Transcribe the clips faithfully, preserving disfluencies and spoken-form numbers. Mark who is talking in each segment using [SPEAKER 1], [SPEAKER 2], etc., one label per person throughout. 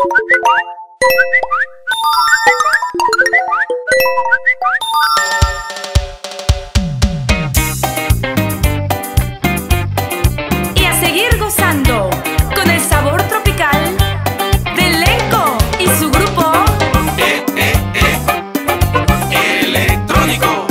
[SPEAKER 1] Y a seguir gozando con el sabor tropical de Lenco y su grupo
[SPEAKER 2] Eh, eh, eh, electrónico.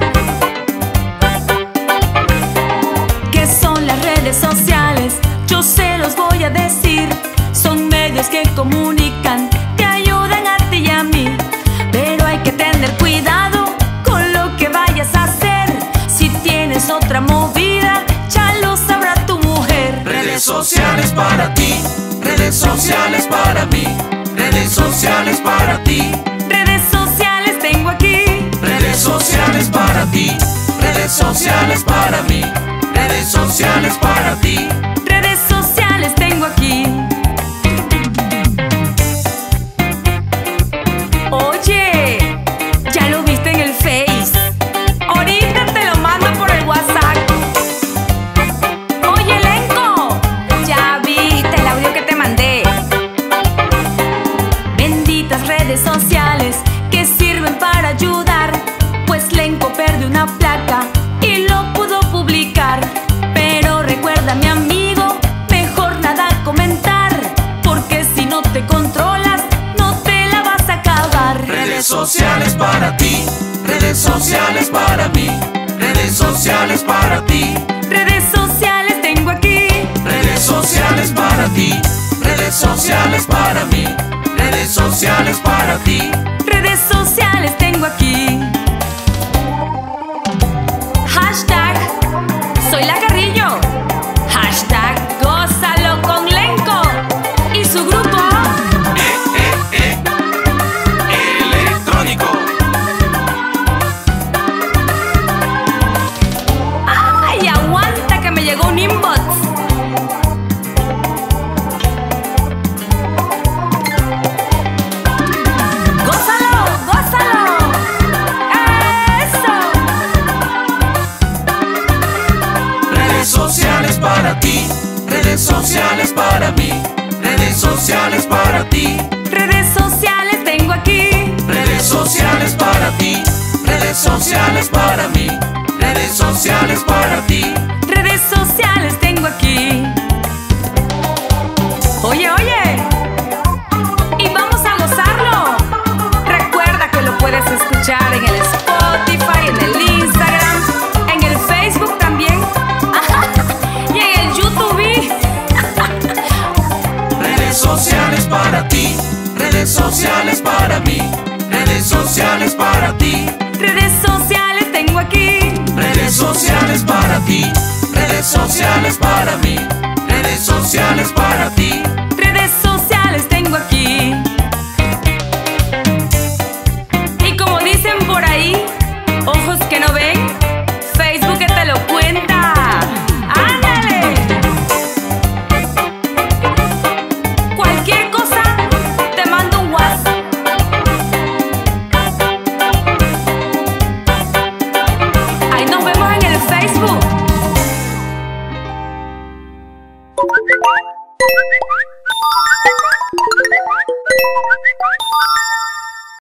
[SPEAKER 1] ¿Qué son las redes sociales? Yo se los voy a decir. Son medios que comunican, te ayudan a ti y a mí. Pero hay que tener cuidado con lo que vayas a hacer. Si tienes otra movida, ya lo sabrá tu mujer.
[SPEAKER 2] Redes sociales para ti, redes sociales para mí, redes sociales para ti,
[SPEAKER 1] Redes sociales tengo aquí.
[SPEAKER 2] redes sociales para ti, redes sociales para mí, redes sociales para ti.
[SPEAKER 1] Redes sociales tengo aquí. Oye, ¿ya lo viste en el Face? Ahorita te lo mando por el WhatsApp. Oye, Lenco, ¿ya viste el audio que te mandé? Benditas redes sociales que sirven para ayudar. Pues Lenco perdió una placa y lo pudo publicar. Pero recuerda, mi amigo, mejor nada comentar, porque si no te controlas, no te la vas a acabar.
[SPEAKER 2] Redes sociales para ti, redes sociales para mí, redes sociales para ti,
[SPEAKER 1] Redes sociales tengo aquí.
[SPEAKER 2] redes sociales para ti, redes sociales para mí, redes sociales para ti.
[SPEAKER 1] Redes sociales tengo aquí. Hashtag Soy la Carrillo. Hashtag Gózalo con Lenco y su grupo.
[SPEAKER 2] Eh, eh, eh, electrónico.
[SPEAKER 1] ¡Ay, aguanta que me llegó un inbox! ¡Gózalo, gózalo! ¡Eso!
[SPEAKER 2] Redes sociales para ti, redes sociales para mí, redes sociales para ti,
[SPEAKER 1] Redes sociales tengo aquí.
[SPEAKER 2] redes sociales para ti, redes sociales para mí, redes sociales para